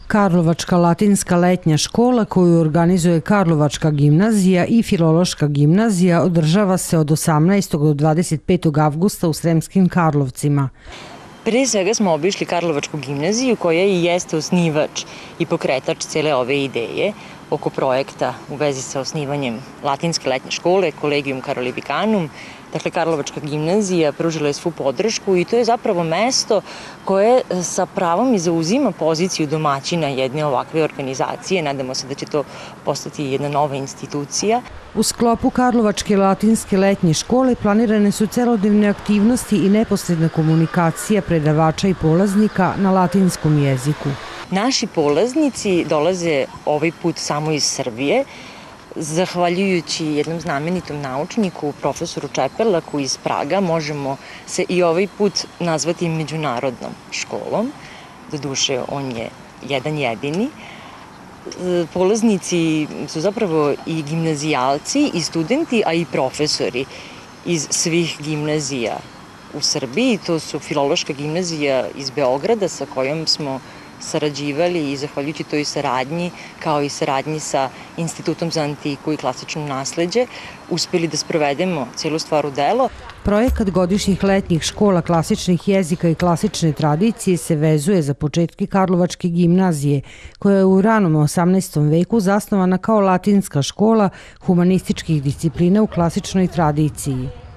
Karlovačka latinska letnja škola koju organizuje Karlovačka gimnazija i Filološka gimnazija održava se od 18. do 25. avgusta u Sremskim Karlovcima. Pre svega smo obišli Karlovačku gimnaziju koja i jeste osnivač i pokretač cele ove ideje oko projekta u vezi sa osnivanjem latinske letnje škole, Collegium Carolibicanum. Dakle, Karlovačka gimnazija pružila je svu podršku i to je zapravo mesto koje sa pravom i zauzima poziciju domaćina jedne ovakve organizacije. Nadamo se da će to postati jedna nova institucija. U sklopu Karlovačke latinske letnje škole planirane su celodnevne aktivnosti i neposredna komunikacija predavača i polaznika na latinskom jeziku. Naši polaznici dolaze ovaj put samo iz Srbije, zahvaljujući jednom znamenitom naučniku, profesoru Čeperlaku iz Praga, možemo se i ovaj put nazvati međunarodnom školom. Doduše, on je jedan jedini. Polaznici su zapravo i gimnazijalci, i studenti, a i profesori iz svih gimnazija u Srbiji. To su Filološka gimnazija iz Beograda sa kojom smo sarađivali i zahvaljujući toj saradnji, kao i saradnji sa Institutom za antiku i klasično nasleđe, uspeli da sprovedemo celu stvar u delo. Projekat godišnjih letnjih škola klasičnih jezika i klasične tradicije se vezuje za početke Karlovačke gimnazije, koja je u ranom 18. veku zasnovana kao latinska škola humanističkih disciplina u klasičnoj tradiciji.